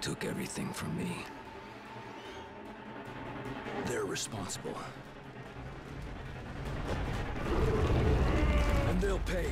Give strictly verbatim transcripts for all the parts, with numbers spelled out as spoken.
took everything from me. They're responsible. And they'll pay.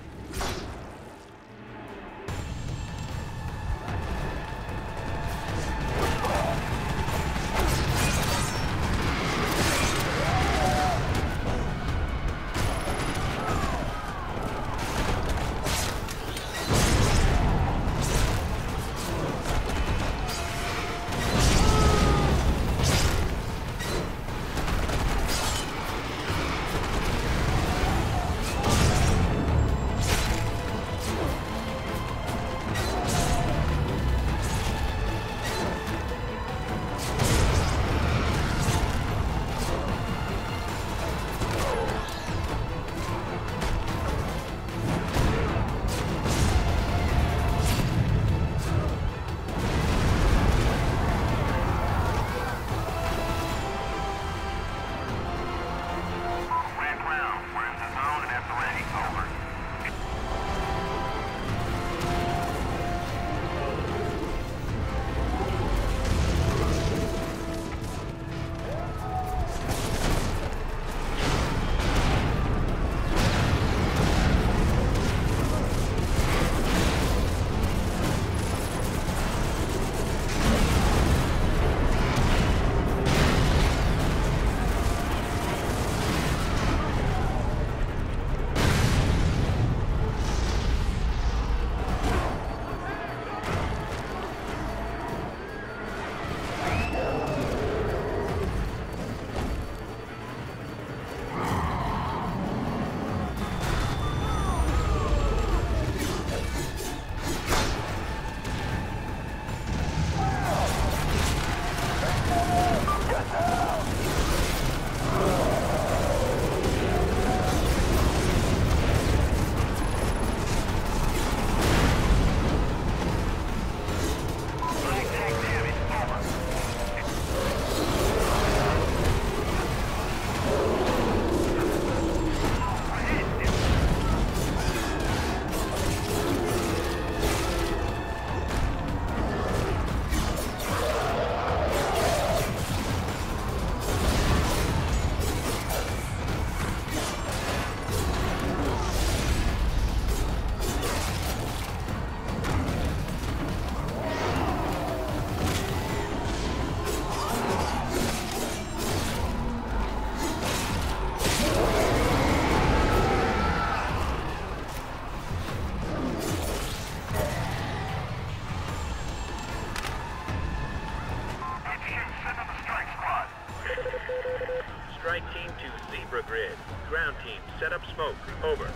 Grid. Ground team, set up smoke. Over.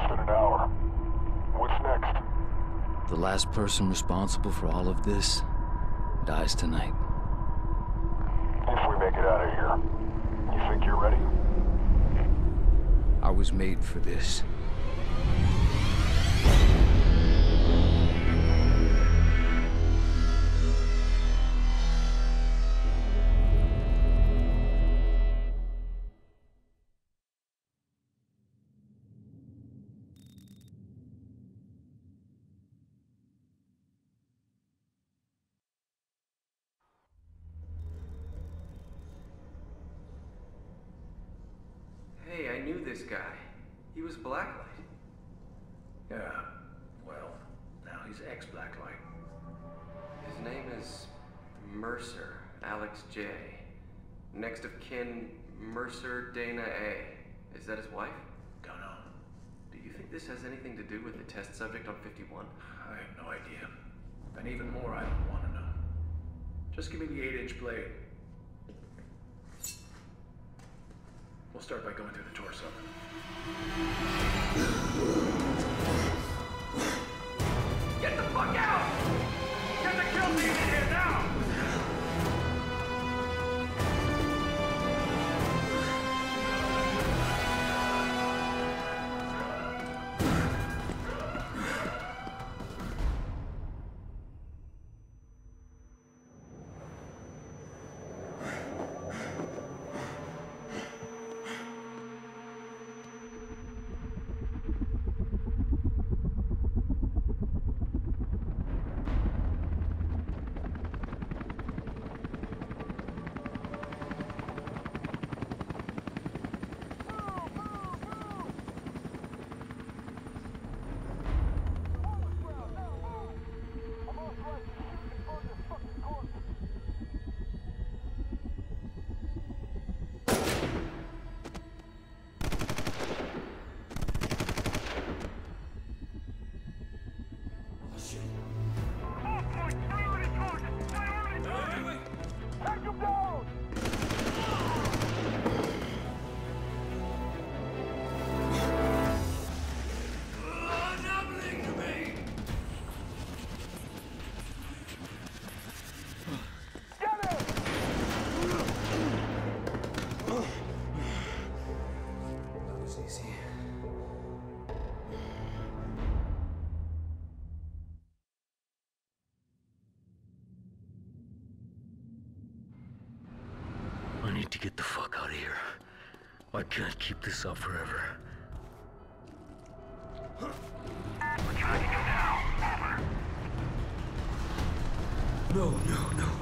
than an hour. What's next? The last person responsible for all of this dies tonight. If we make it out of here, you think you're ready? I was made for this. Hey, I knew this guy. He was Blacklight. Yeah, well, now he's ex-Blacklight. His name is Mercer, Alex J. Next of kin, Mercer Dana A. Is that his wife? Don't know. Do you think this has anything to do with the test subject on fifty-one? I have no idea. And even more, I don't want to know. Just give me the eight-inch blade. We'll start by going through the torso. Get the fuck out! Get the kill team in here now! I need to get the fuck out of here. I can't keep this up forever. We're tracking him now. Over. No, no, no.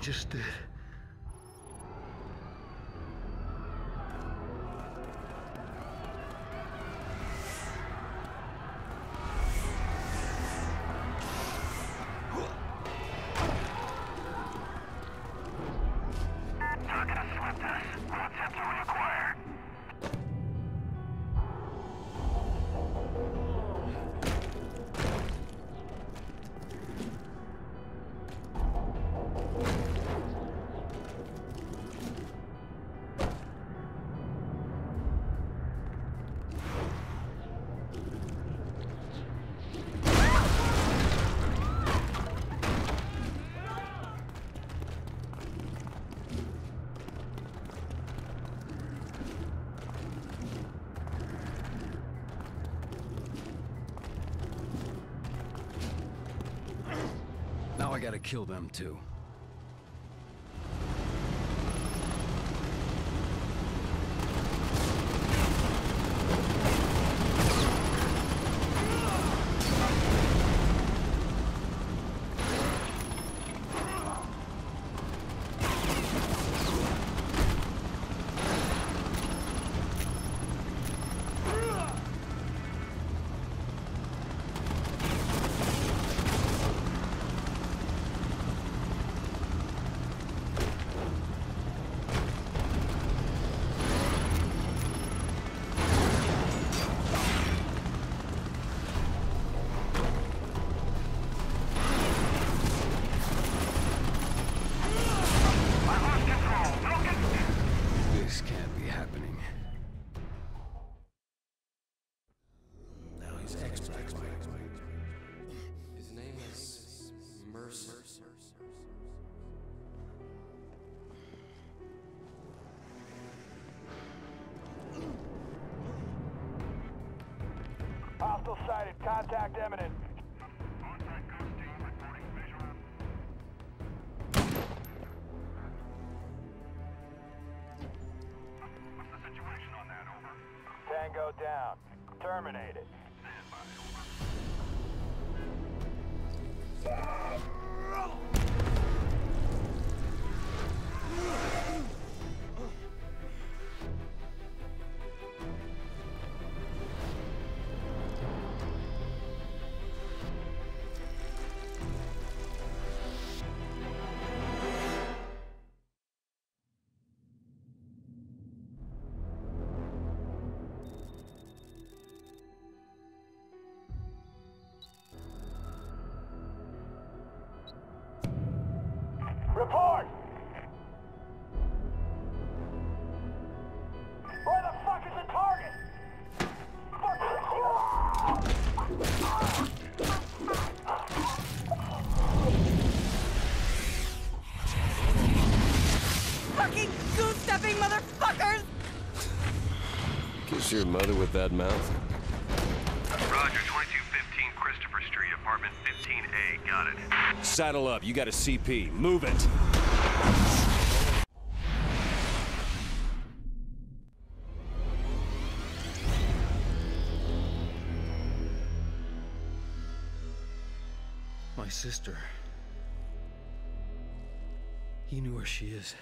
just did. Now I gotta kill them too. Hostile sighted. Contact imminent. What's the situation on that, over? Tango down. Terminated. Report! Where the fuck is the target? Fucking goose-stepping motherfuckers! Kiss your mother with that mouth? Roger, twenty-two fifteen Christopher Street, apartment fifteen A. Got it. Saddle up, you got a C P. Move it! My sister. He knew where she is.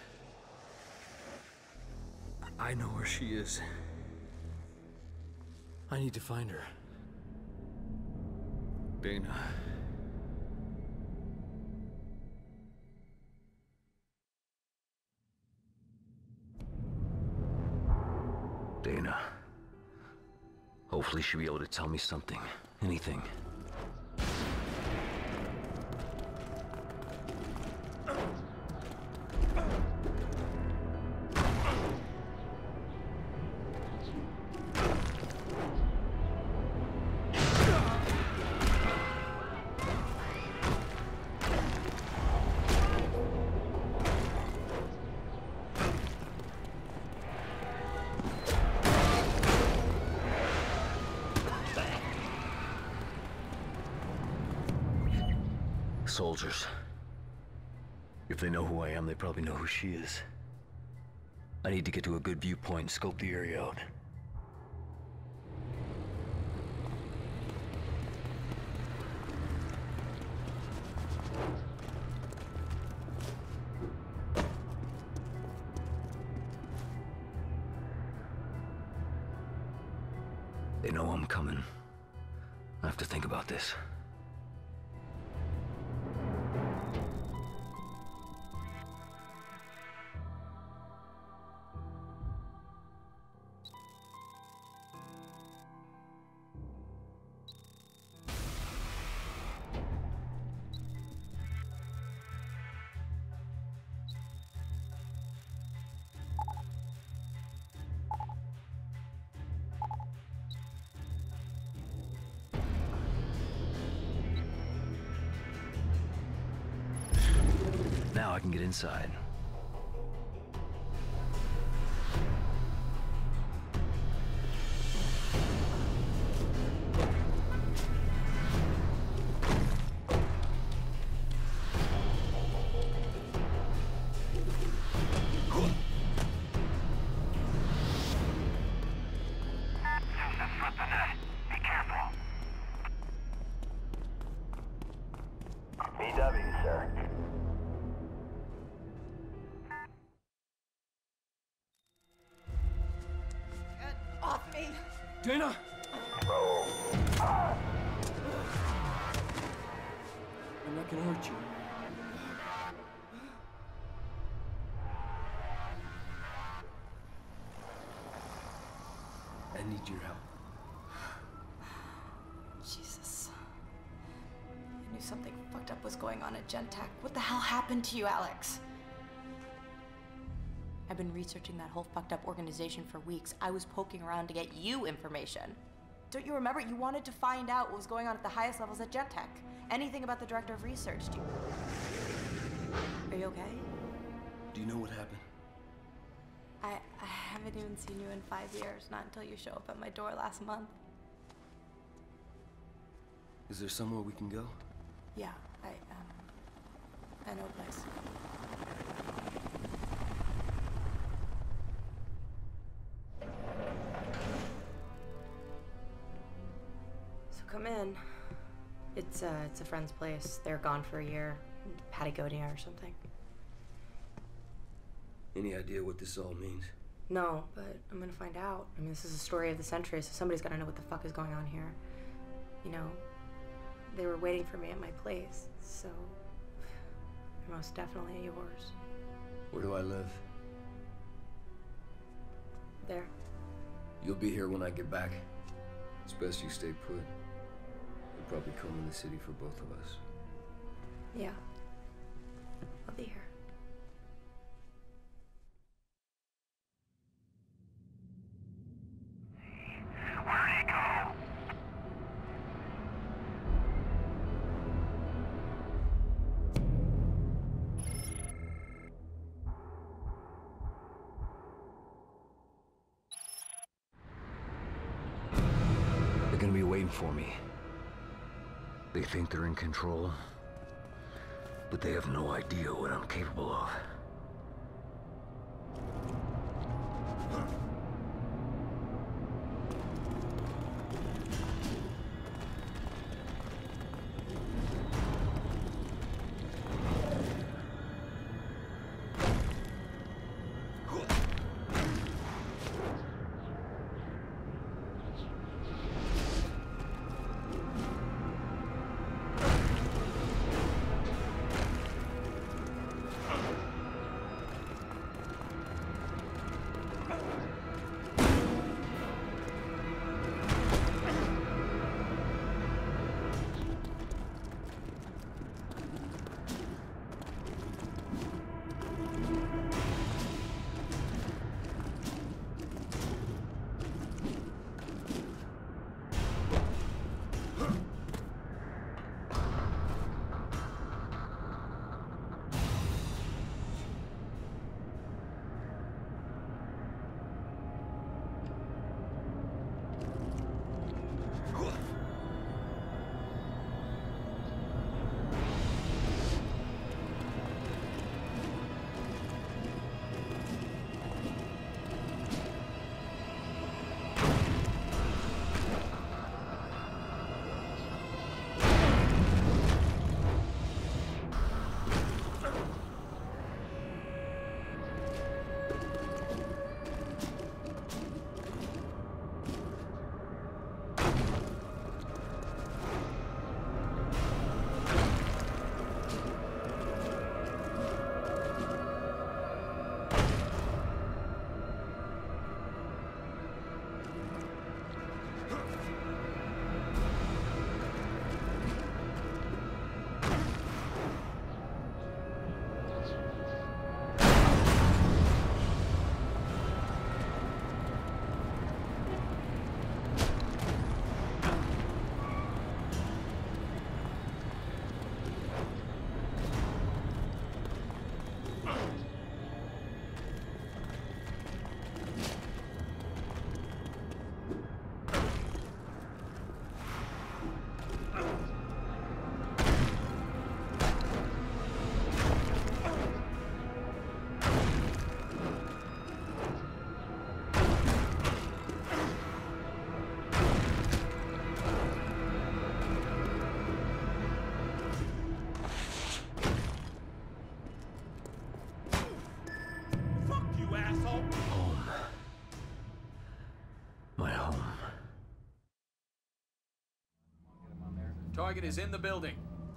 I know where she is. I need to find her. Dana. Dana. Hopefully she'll be able to tell me something. Anything. Soldiers. If they know who I am, they probably know who she is. I need to get to a good viewpoint and scope the area out. They know I'm coming. I have to think about this. Now I can get inside. B W, sir. Get off me! Dana! I'm not gonna hurt you. I need your help. Jesus. I knew something fucked up was going on at Gentek. What the hell happened to you, Alex? I've been researching that whole fucked up organization for weeks. I was poking around to get you information. Don't you remember? You wanted to find out what was going on at the highest levels at Gentek. Anything about the director of research. Do you... Are you okay? Do you know what happened? I, I haven't even seen you in five years, not until you show up at my door last month. Is there somewhere we can go? Yeah, I, um, I know a place. So come in. It's, uh, it's a friend's place. They're gone for a year. Patagonia or something. Any idea what this all means? No, but I'm gonna find out. I mean, this is a story of the century, so somebody's gotta know what the fuck is going on here. You know, they were waiting for me at my place, so they're most definitely yours. Where do I live? There. You'll be here when I get back. It's best you stay put. You'll probably come in the city for both of us. Yeah. I'll be here. Where'd he go? They're gonna be waiting for me. They think they're in control, but they have no idea what I'm capable of. Target is in the building.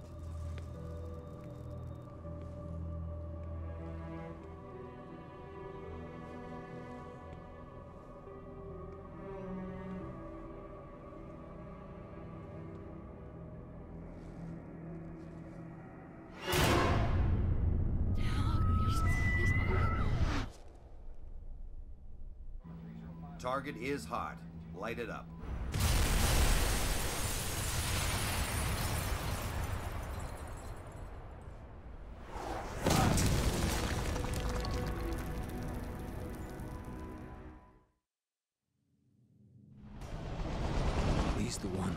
Target is hot. Light it up. He's the one.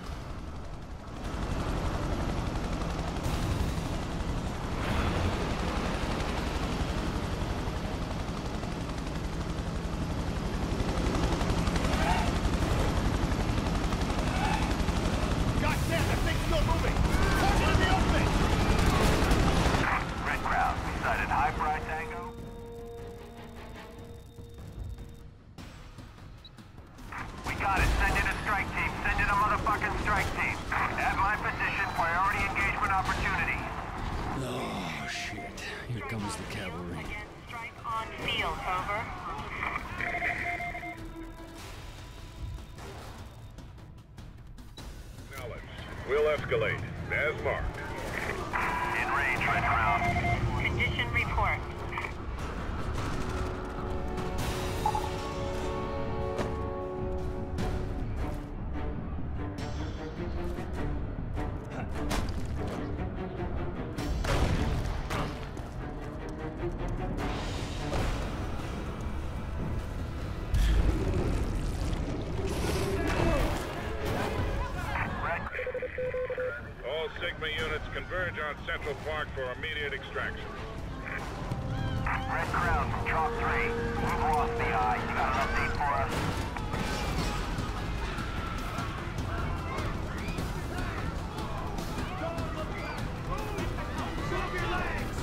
We'll escalate, as marked. In range, Red Crown. Condition report. All Sigma units converge on Central Park for immediate extraction. Red Crown from Chalk three. We've lost the eye. You got an update for us? Drop your legs!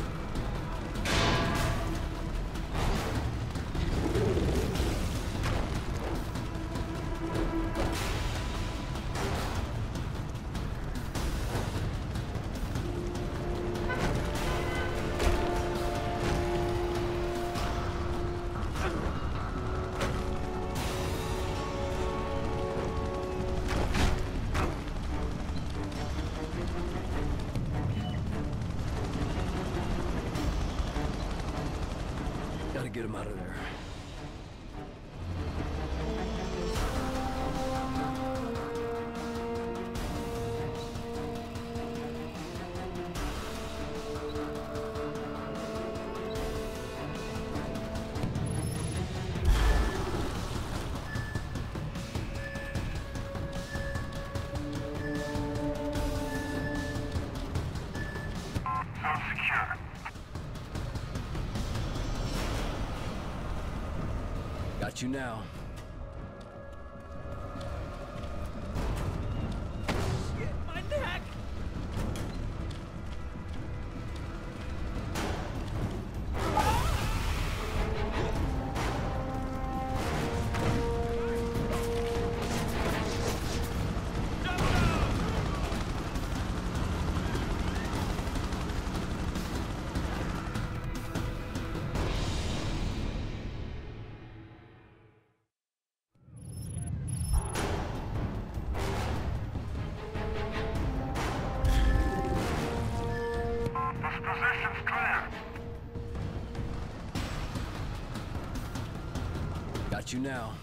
Gotta get him out of there. Zone secure. Got you now. My neck! This position's clear. Got you now.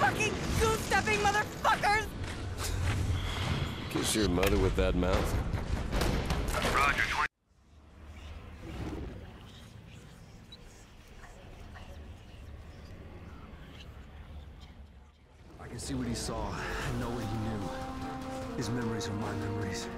fucking goose-stepping motherfuckers! Kiss your mother with that mouth? Roger, twenty... I can see what he saw. I know what he knew. His memories are my memories.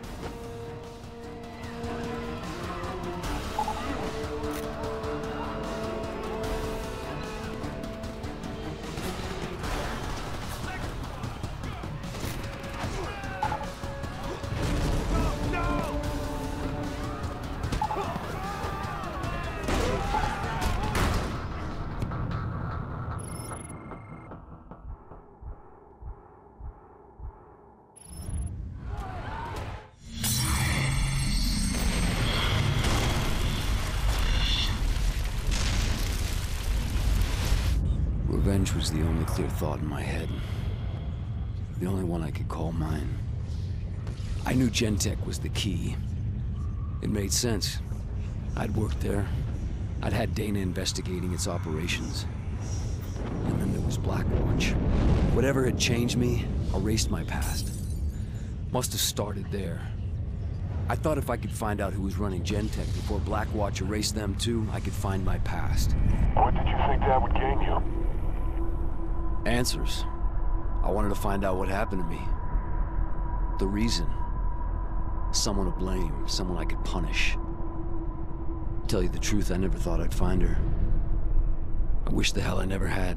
Revenge was the only clear thought in my head. The only one I could call mine. I knew Gentek was the key. It made sense. I'd worked there. I'd had Dana investigating its operations. And then there was Blackwatch. Whatever had changed me, erased my past. Must have started there. I thought if I could find out who was running Gentek before Blackwatch erased them too, I could find my past. What did you think that would gain you? Answers. I wanted to find out what happened to me. The reason. Someone to blame, someone I could punish. Tell you the truth, I never thought I'd find her. I wish the hell I never had.